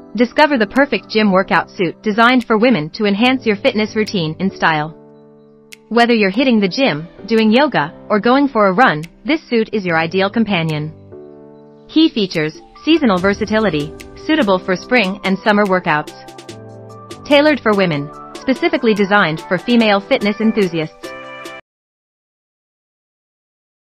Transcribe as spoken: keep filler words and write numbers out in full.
Discover the perfect gym workout suit designed for women to enhance your fitness routine in style. Whether you're hitting the gym, doing yoga, or going for a run, this suit is your ideal companion. Key features: seasonal versatility, suitable for spring and summer workouts. Tailored for women, specifically designed for female fitness enthusiasts.